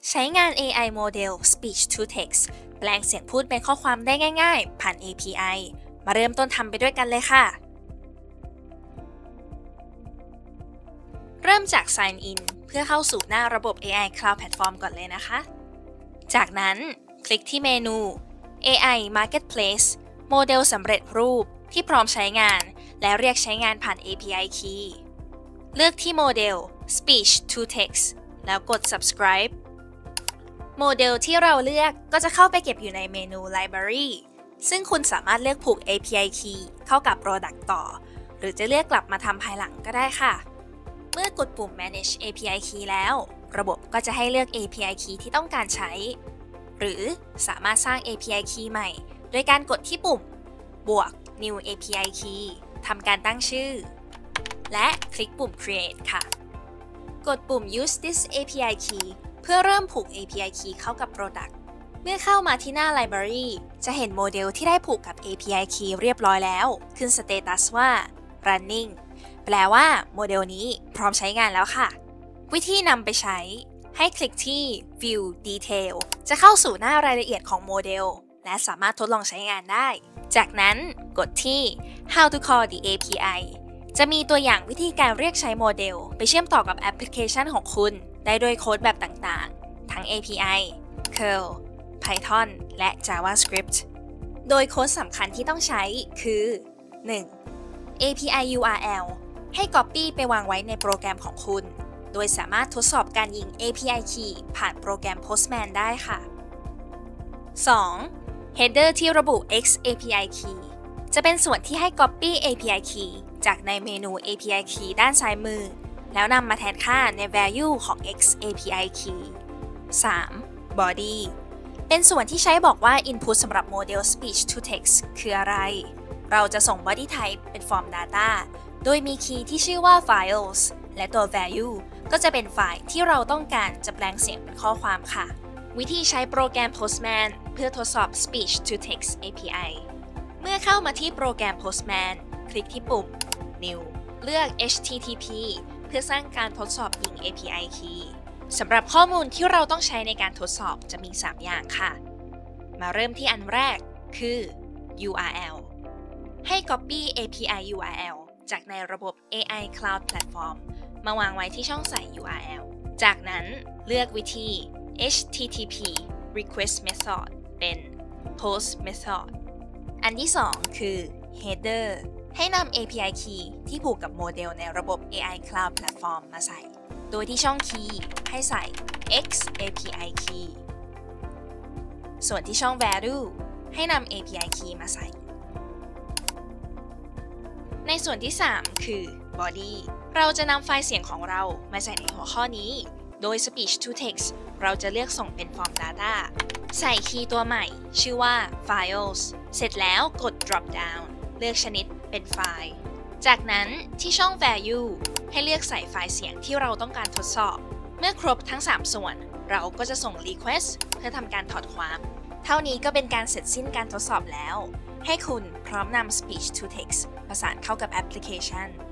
ใช้งาน AI โมเดล Speech to Text แปลงเสียงพูดเป็นข้อความได้ง่ายๆผ่าน API มาเริ่มต้นทำไปด้วยกันเลยค่ะ เริ่มจาก Sign In เพื่อเข้าสู่หน้าระบบ AI Cloud Platform ก่อนเลยนะคะ จากนั้นคลิกที่เมนู AI Marketplace โมเดลสำเร็จรูปที่พร้อมใช้งานและเรียกใช้งานผ่าน API Key เลือกที่โมเดล Speech to Text แล้วกด Subscribe โมเดลที่เราเลือกก็จะเข้าไปเก็บอยู่ในเมนู Library ซึ่งคุณสามารถเลือกผูก API Key เข้ากับ Product ต่อหรือจะเลือกกลับมาทำภายหลังก็ได้ค่ะเมื่อกดปุ่ม Manage API Key แล้วระบบก็จะให้เลือก API Key ที่ต้องการใช้หรือสามารถสร้าง API Key ใหม่โดยการกดที่ปุ่มบวก New API Key ทำการตั้งชื่อและคลิกปุ่ม Create ค่ะกดปุ่ม Use this API Key เพื่อเริ่มผูก API Key เข้ากับ Product เมื่อเข้ามาที่หน้า Library จะเห็นโมเดลที่ได้ผูกกับ API Key เรียบร้อยแล้วขึ้น Status ว่า Running แปลว่าโมเดลนี้พร้อมใช้งานแล้วค่ะวิธีนำไปใช้ให้คลิกที่ View Detail จะเข้าสู่หน้ารายละเอียดของโมเดลและสามารถทดลองใช้งานได้จากนั้นกดที่ How to call the API จะมีตัวอย่างวิธีการเรียกใช้โมเดลไปเชื่อมต่อกับแอปพลิเคชันของคุณได้ด้วยโค้ดแบบต่างๆทั้ง API Curl Python และ JavaScript โดยโค้ดสำคัญที่ต้องใช้คือ 1. API URL ให้ Copy ไปวางไว้ในโปรแกรมของคุณโดยสามารถทดสอบการยิง API Key ผ่านโปรแกรม Postman ได้ค่ะ 2. Header ที่ระบุ X API Key จะเป็นส่วนที่ให้ Copy API Key จากในเมนู API Key ด้านซ้ายมือแล้วนำมาแทนค่าใน value ของ X API Key 3. Body เป็นส่วนที่ใช้บอกว่า Input สำหรับโมเดล Speech to Text คืออะไรเราจะส่ง Body Type เป็น Form Data โดยมี Key ที่ชื่อว่า Files และตัว Value ก็จะเป็นไฟล์ที่เราต้องการจะแปลงเสียงเป็นข้อความค่ะวิธีใช้โปรแกรม Postman เพื่อทดสอบ Speech to Text API เมื่อเข้ามาที่โปรแกรม Postman คลิกที่ปุ่ม New เลือก HTTP เพื่อสร้างการทดสอบยิง API Key สำหรับข้อมูลที่เราต้องใช้ในการทดสอบจะมี 3 อย่างค่ะมาเริ่มที่อันแรกคือ URL ให้ Copy API URL จากในระบบ AI Cloud Platform มาวางไว้ที่ช่องใส่ URL จากนั้นเลือกวิธี HTTP request method เป็น post method อันที่ 2 คือ header ให้นำ API key ที่ผูกกับโมเดลในระบบ AI Cloud Platform มาใส่โดยที่ช่อง key ให้ใส่ X API key ส่วนที่ช่อง value ให้นำ API key มาใส่ในส่วนที่ 3 คือ body เราจะนำไฟล์เสียงของเรามาใส่ในหัวข้อนี้โดย Speech to Text เราจะเลือกส่งเป็น Form Data ใส่คีย์ตัวใหม่ชื่อว่า Files เสร็จแล้วกด Drop Down เลือกชนิดเป็นไฟล์ จากนั้นที่ช่อง Value ให้เลือกใส่ไฟล์เสียงที่เราต้องการทดสอบเมื่อครบทั้ง 3 ส่วนเราก็จะส่ง Request เพื่อทำการถอดความเท่านี้ก็เป็นการเสร็จสิ้นการทดสอบแล้วให้คุณพร้อมนำ Speech to Text ประสานเข้ากับแอปพลิเคชัน